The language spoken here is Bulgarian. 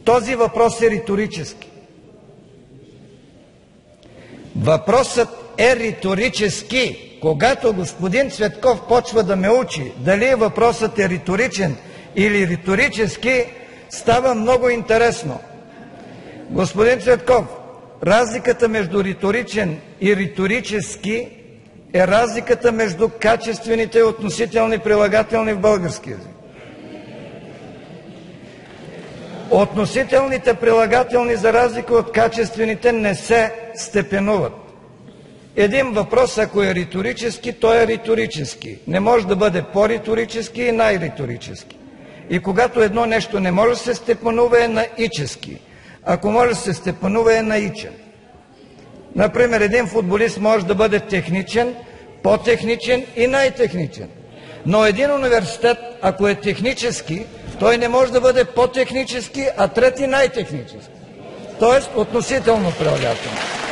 Този въпрос е риторически. Въпросът е риторически. Когато господин Цветков почва да ме учи дали въпросът е риторичен или риторически, става много интересно. Господин Цветков, разликата между риторичен и риторически е разликата между качествените и относителни прилагателни в български език. Относителните прилагателни, за разлика от качествените, не се степенуват. Един въпрос, ако е риторически, той е риторически. Не може да бъде по-риторически и най-риторически. И когато едно нещо не може да се степенува, е наически. Ако може да се степенува, е наичен. Например, един футболист може да бъде техничен, по-техничен и най-техничен. Но един университет, ако е технически, той не може да бъде по-технически, а трети най-технически. Тоест относително прилагателно.